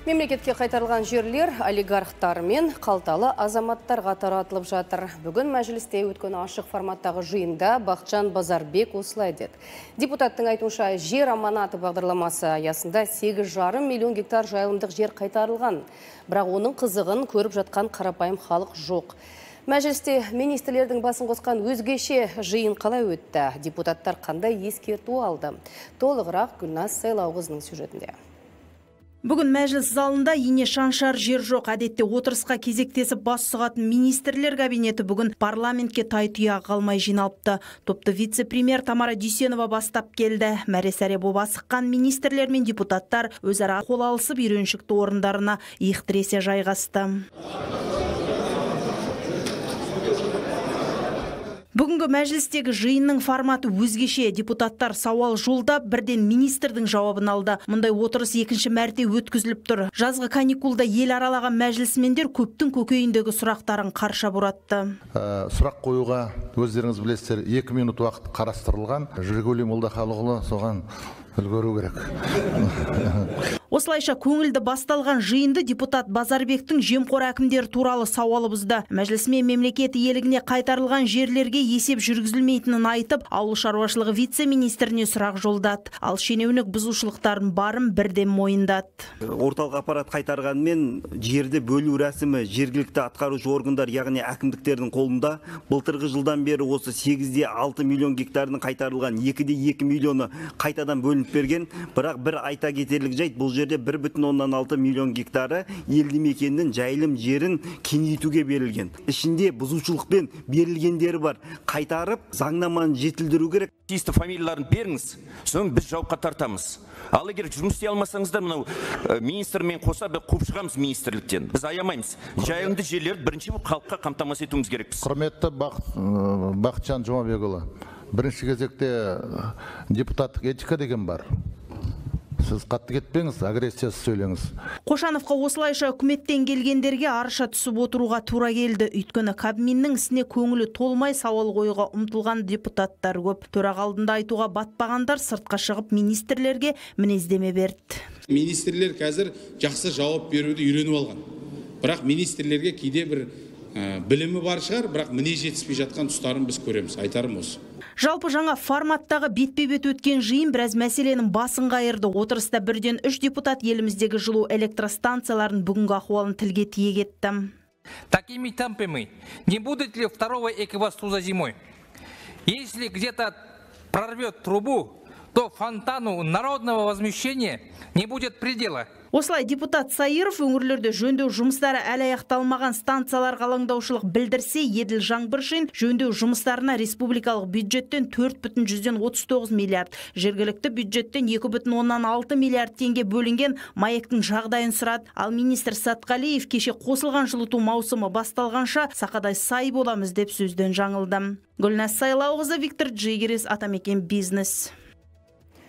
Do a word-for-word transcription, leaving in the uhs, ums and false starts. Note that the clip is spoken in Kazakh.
Мемлекетке қайтарылған жерлер олигархтар мен қалталы азаматтарға таратылып жатыр. Бүгін мәжілісте өткен ашық форматтағы жиында Бақытжан Базарбек осылай деді. Депутаттың айтуынша, жер аманаты бағдарламасы аясында сегіз жарым миллион гектар жайылымдық жер қайтарылған. Бірақ оның қызығын көріп жатқан қарапайым халық жоқ. Мәжілісте министрлердің басын қосқан өзгеше жиын қалай өтті? Депутаттар қандай ескерту алды? Толығырақ Гүлназ Сайлауқызының сюжетінде. Бүгін мәжіліс залында ине шаншар жер жоқ. Әдетте отырысқа кезектесіп бас сұғатын министрлер кабинеті бүгін парламентке тай-тұяқ қалмай жиналыпты. Топты вице-премьер Тамара Дүйсенова бастап келді. Мәре-сәре боп асыққан министрлер мен депутаттар өзара қол алысып үйреншікті орындарына иық тіресе жайғасты. Бүгінгі мәжілістегі жиынның форматы өзгеше. Депутаттар сауал жолдап, бірден министрдің жауабын алды. Мұндай отырыс екінші мәрте өткізіліп тұр. Жазғы каникулда ел аралаған мәжілісмендер көптің көкейіндегі сұрақтарын қарша бұратты. Ә, сұрақ қоюға өздеріңіз білесіздер, екі минут уақыт қарастырылған. Жігулей Молдахалықұлы соған үлгеру керек. Осылайша көңілді басталған жиынды депутат Базарбектің жемқор әкімдер туралы сауалы бұзды. Мәжілісмен мемлекет иелігіне қайтарылған жерлерге есеп жүргізілмейтінін айтып, ауыл шаруашылығы вице-министріне сұрақ жолдады. Ал шенеунік бұзушылықтарын барын бірден мойындады. Орталық аппарат қайтарғанмен жерді бөлу рәсімі жергілікті атқарушы органдар, яғни әкімдіктердің қолында. Былтырғы жылдан бері осы сегізде алты миллион гектардың қайтарылған, екіде екі миллионы қайтадан бөлініп берген. Бірақ бір айта кетерлік жайт, бұл жерде бір бүтін оннан алты миллион гектары елді мекеннің жайылым жерін кеңейтуге берілген. Ішінде бұзушылықпен берілгендері бар. Қайтарып, заңнаманы жетілдіру керек. Тиісті фамилияларын беріңіз, соң біз жауапқа тартамыз. Ал егер жұмыс істей алмасаңыздар, мынау министрмен қоса біз қуып шығамыз министрліктен. Біз аямаймыз. Жайылымды жерлерді бірінші болып халыққа қамтамасыз етуіміз керекпіз. Құрметті Бақытжан Жұмабекұлы, бірінші кезекте депутаттық этика деген бар. Сіз қатты кетпеңіз, агрессиясыз сөйлеңіз. Қошановқа осылайша үкіметтен келгендерге арша түсіп отыруға тура келді. Өйткені Кабминнің ісіне көңілі толмай сауал қоюға ұмтылған депутаттар көп. Төрақ алдында айтуға батпағандар сыртқа шығып министрлерге мінездеме берді. Министрлер қазір жақсы жауап беруді үйреніп алған. Бірақ министрлерге кейде бір ә, білімі бар шығар, бірақ мінез жетіспей жатқан тұстарын біз көреміз. Айтарым осы. Жалпы жаңа форматтағы бетпе-бет өткен жиын біраз мәселенің басын қайырды. Отырыста бірден үш депутат еліміздегі жылу электростанцияларын бүгінгі ахуалын тілге тиек етті. Такими темпами не будет ли второго экобастуза зимой? Если где-то прорвет трубу, то фонтану народного возмущения не будет предела. Осылай депутат Сайыров өңірлерде жөндеу жұмыстары әлі аяқталмаған станцияларға алаңдаушылық білдірсе, Еділ Жаңбыршин жөндеу жұмыстарына республикалық бюджеттен төрт бүтін жүзден отыз тоғыз миллиард, жергілікті бюджеттен екі бүтін оннан алты миллиард теңге бөлінген маектің жағдайын сұрады. Ал министр Сатқалиев кеше қосылған жылыту маусымы басталғанша сақадай сай боламыз деп сөзден жаңылды. Гүлназ Сайлауқызы, Виктор Джигерис, Атамекен Бизнес.